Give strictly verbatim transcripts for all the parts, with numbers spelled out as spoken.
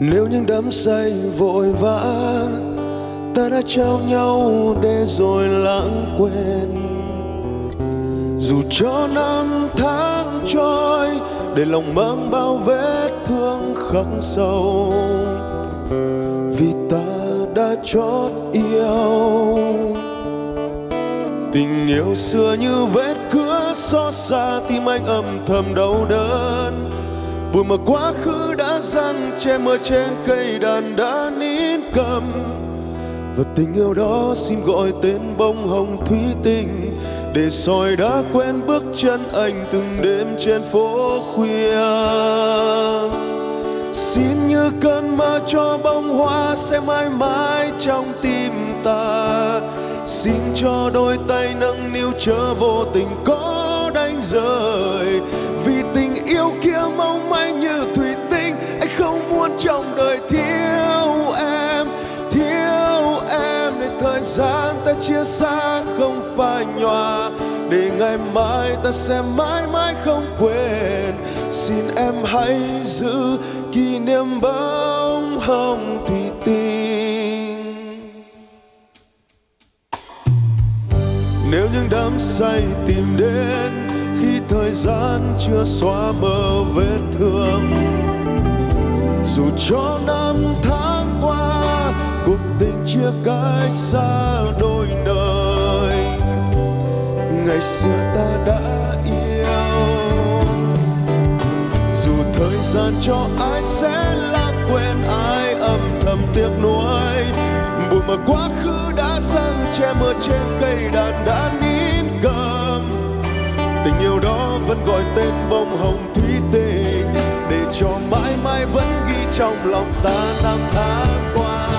Nếu những đắm say vội vã ta đã trao nhau để rồi lãng quên, dù cho năm tháng trôi để lòng mang bao vết thương khắc sâu, vì ta đã chót yêu. Tình yêu xưa như vết cứa xót xa tim anh âm thầm đau đớn, bụi mờ quá khứ đã giăng che mưa trên cây đàn đã nín cầm. Và tình yêu đó xin gọi tên bông hồng thủy tinh, để soi đã quen bước chân anh từng đêm trên phố khuya. Xin như cơn mơ cho bông hoa sẽ mãi mãi trong tim ta. Xin cho đôi tay nâng niu chớ vô tình có đánh rời, vì tình yêu kia mong manh như thủy tinh. Anh không muốn trong đời thiếu em, thiếu em, để thời gian ta chia xa không phai nhòa, để ngày mai ta sẽ mãi mãi không quên. Xin em hãy giữ kỷ niệm bông hồng thủy tinh. Nếu những đắm say tìm đến khi thời gian chưa xóa mờ vết thương, dù cho năm tháng qua cuộc tình chia cách xa đôi nơi, ngày xưa ta đã yêu. Dù thời gian cho ai sẽ lãng quên ai âm thầm tiếc nuối, bụi mờ quá khứ đã giăng che mưa trên cây đàn đã nín cầm. Tình yêu đó vẫn gọi tên bông hồng thủy tinh, để cho mãi mãi vẫn ghi trong lòng ta năm tháng qua.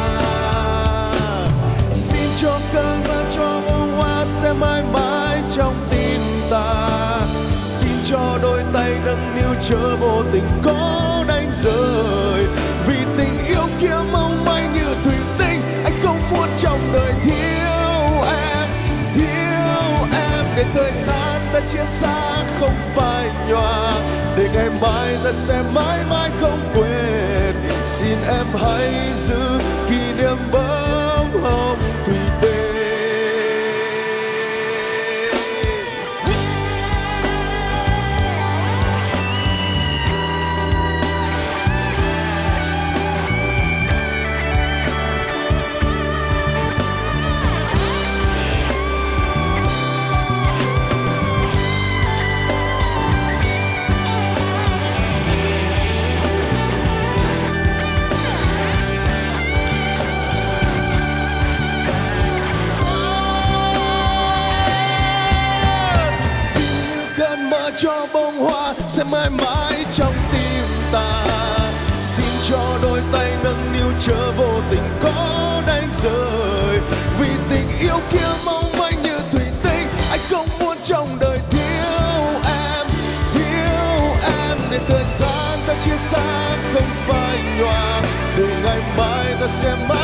Xin cho cơn mơ cho bông hoa sẽ mãi mãi trong tim ta. Xin cho đôi tay nâng niu chớ vô tình có đánh rời, vì tình yêu kia mong manh như thủy tinh. Anh không muốn trong đời thiếu em, thiếu em, để thời gian ta chia xa không phai nhòa, để ngày mai ta sẽ mãi mãi không quên. Xin em hãy giữ kỷ niệm bông hồng thủy tinh. Cho bông hoa sẽ mãi mãi trong tim ta. Xin cho đôi tay nâng niu chớ vô tình có đánh rời, vì tình yêu kia mong manh như thủy tinh. Anh không muốn trong đời thiếu em, thiếu em, để thời gian ta chia xa không phai nhòa, để ngày mai ta sẽ mãi